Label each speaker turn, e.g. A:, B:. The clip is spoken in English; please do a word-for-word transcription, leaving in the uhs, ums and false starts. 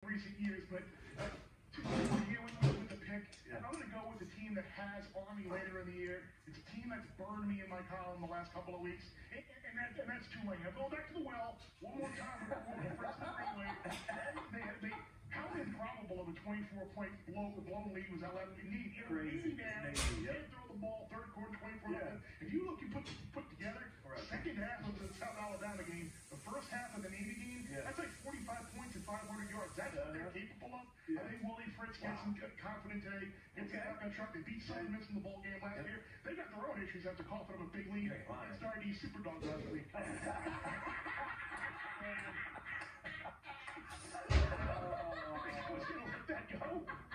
A: recent years, but uh, here with, with the pick, yeah. I'm going to go with the team that has Army later in the year. It's a team that's burned me in my column the last couple of weeks, and, and, that, and that's Tulane. Now, going back to the well, one more time, we're going to first Greenway. They, they, how improbable of a twenty-four point blow, blown lead was that last week? Crazy down, you can't throw the ball, third quarter, twenty-four. Yeah. If you look, you put put together, right. Second half of the South Alabama game, the first half of the Navy game, yeah. That's like forty-five points and five hundred yards. That's what they're capable of. Yeah. I think Willie Fritz gets wow. some confident today. Gets okay. back on track. They beat Southern Miss in the bowl game last yep. year. They got their own issues after coughing up a big lead and started these super dogs last week. I was going to let that go.